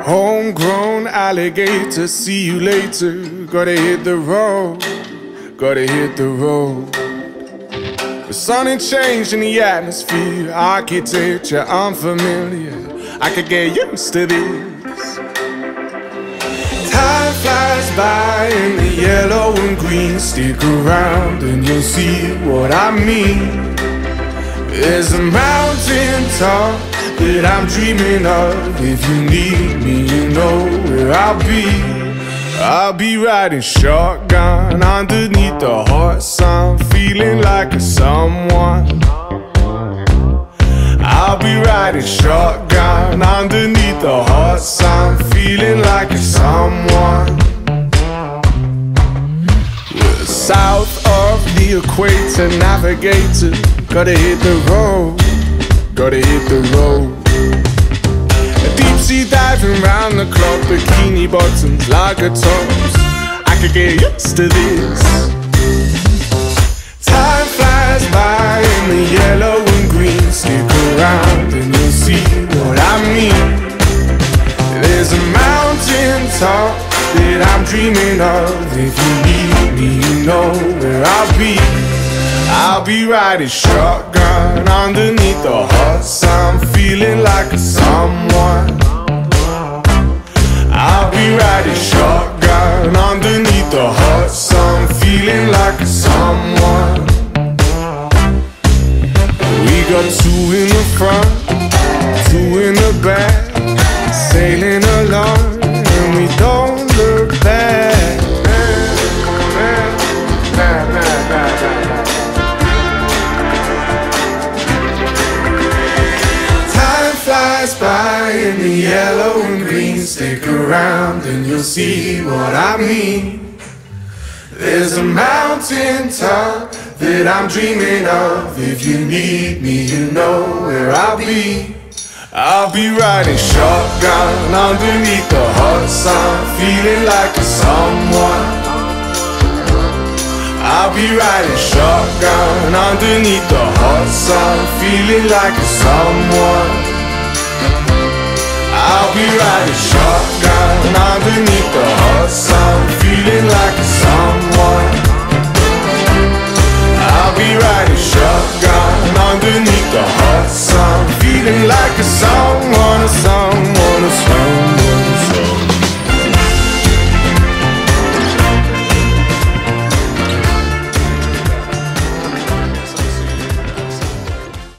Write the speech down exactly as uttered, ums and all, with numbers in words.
Homegrown alligator, see you later. Gotta hit the road, gotta hit the road. The sun ain't changed in the atmosphere, architecture unfamiliar. I could get used to this. Time flies by in the yellow and green. Stick around and you'll see what I mean. There's a mountain top that I'm dreaming of. If you need me, you know where I'll be. I'll be riding shotgun underneath the hot sun, feeling like a someone. I'll be riding shotgun underneath the hot sun, feeling like a someone. We're south of the equator, navigator. Gotta hit the road, gotta hit the road. Deep sea diving round the clock, bikini bottoms, lager tops. I could get used to this. Time flies by in the yellow and green. Stick around and you'll see what I mean. There's a mountain top that I'm dreaming of. If you need me, you know where I'll be. I'll be riding shotgun underneath the hot sun, feeling like a someone. I'll be riding shotgun underneath the hot sun, feeling like a someone. We got two in the front, two in the back, sailing along and we don't look back. By in the yellow and green. Stick around and you'll see what I mean. There's a mountain top that I'm dreaming of. If you need me, you know where I'll be. I'll be riding shotgun underneath the hot sun, feeling like a someone. I'll be riding shotgun underneath the hot sun, feeling like a someone. I'll be riding shotgun underneath the hot sun, feeling like a someone. I'll be riding shotgun underneath the hot sun, feeling like a someone.